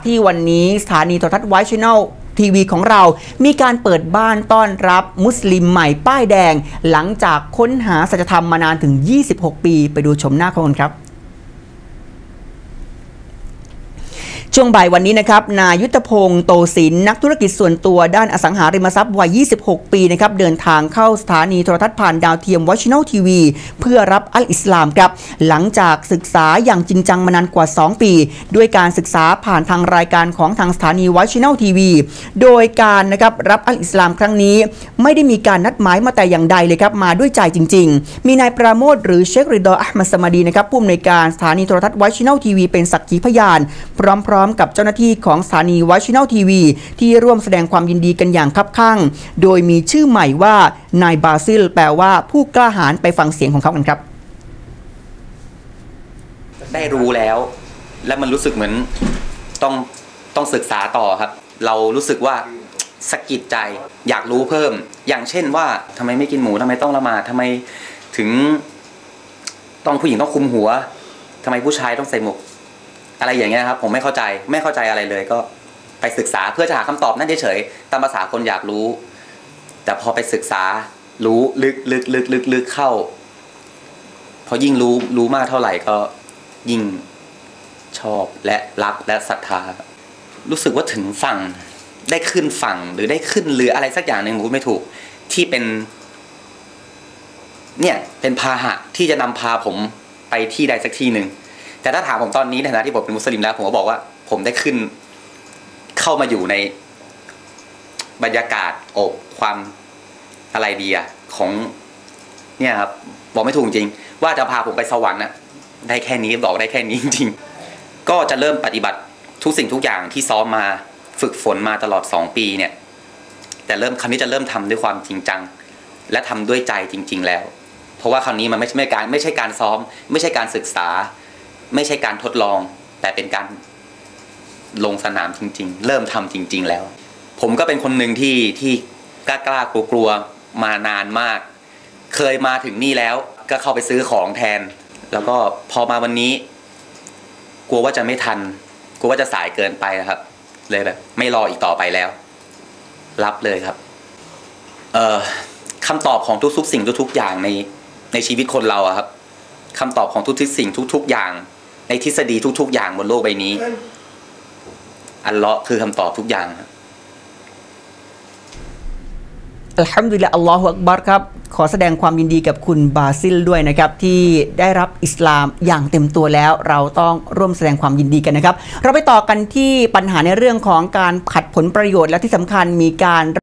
ที่วันนี้สถานีโทรทัศน์ White Channel ทีวีของเรามีการเปิดบ้านต้อนรับมุสลิมใหม่ป้ายแดงหลังจากค้นหาสัจธรรมมานานถึง26 ปีไปดูชมหน้าข้อมูลครับช่วงบ่ายวันนี้นะครับนายยุทธพงศ์โตศิลป์นักธุรกิจส่วนตัวด้านอสังหาริมทรัพย์วัย26 ปีนะครับเดินทางเข้าสถานีโทรทัศน์ผ่านดาวเทียม White Channel ทีวีเพื่อรับอัลอิสลามครับหลังจากศึกษาอย่างจริงจังมานานกว่า2 ปีด้วยการศึกษาผ่านทางรายการของทางสถานี White Channel ทีวีโดยการนะครับรับอัลอิสลามครั้งนี้ไม่ได้มีการนัดหมายมาแต่อย่างใดเลยครับมาด้วยใจจริงๆมีนายปราโมทหรือเชคริดออัห์มัดสมาดีนะครับผู้อำนวยการสถานีโทรทัศน์ White Channel ทีวีเป็นสักขีพยานพร้อมกับเจ้าหน้าที่ของสถานี White Channel ทีวีที่ร่วมแสดงความยินดีกันอย่างคับคั่งโดยมีชื่อใหม่ว่านายบาซิลแปลว่าผู้กล้าหาญไปฟังเสียงของเขากันครับได้รู้แล้วและมันรู้สึกเหมือนต้องศึกษาต่อครับเรารู้สึกว่าสะกิดใจอยากรู้เพิ่มอย่างเช่นว่าทำไมไม่กินหมูทำไมต้องละหมาดทำไมถึงต้องผู้หญิงต้องคุมหัวทำไมผู้ชายต้องใส่หมวกอะไรอย่างเงี้ยครับผมไม่เข้าใจอะไรเลยก็ไปศึกษาเพื่อจะหาคำตอบนั่นเฉยๆตามภาษาคนอยากรู้แต่พอไปศึกษารู้ลึกเข้าพอยิ่งรู้มากเท่าไหร่ก็ยิ่งชอบและรักและศรัทธารู้สึกว่าถึงฝั่งได้ขึ้นฝั่งหรือได้ขึ้นเรืออะไรสักอย่างหนึ่งผมไม่ถูกที่เป็นพาหะที่จะนำพาผมไปที่ใดสักที่หนึ่งแต่ถ้าถามผมตอนนี้ในฐานะที่ผมเป็นมุสลิมแล้วผมก็บอกว่าผมได้ขึ้นเข้ามาอยู่ในบรรยากาศอบความอะไรดีอะของเนี่ยครับบอกไม่ถูกจริงว่าจะพาผมไปสวรรค์นะได้แค่นี้บอกได้แค่นี้จริงก็จะเริ่มปฏิบัติทุกสิ่งทุกอย่างที่ซ้อมมาฝึกฝนมาตลอด2 ปีเนี่ยแต่ครั้งนี้จะเริ่มทำด้วยความจริงจังและทำด้วยใจจริงๆแล้วเพราะว่าคราวนี้มันไม่ใช่การซ้อมไม่ใช่การศึกษาไม่ใช่การทดลองแต่เป็นการลงสนามจริงๆเริ่มทำจริงๆแล้วผมก็เป็นคนหนึ่งที่กล้ากลัวมานานมากเคยมาถึงนี่แล้วก็เข้าไปซื้อของแทนแล้วก็พอมาวันนี้กลัวว่าจะไม่ทันกลัวว่าจะสายเกินไปนะครับเลยแบบไม่รออีกต่อไปแล้วรับเลยครับคำตอบของทุกสิ่งทุกอย่างในชีวิตคนเราอะครับคำตอบของทุกสิ่งทุกอย่างในทฤษฎีทุกอย่างบนโลกใบนี้อัลเลาะห์คือคำตอบทุกอย่างอัลฮัมดุลิลลาห์อัลลอฮฺอักบัรครับขอแสดงความยินดีกับคุณบาซิลด้วยนะครับที่ได้รับอิสลามอย่างเต็มตัวแล้วเราต้องร่วมแสดงความยินดีกันนะครับเราไปต่อกันที่ปัญหาในเรื่องของการขัดผลประโยชน์และที่สำคัญมีการ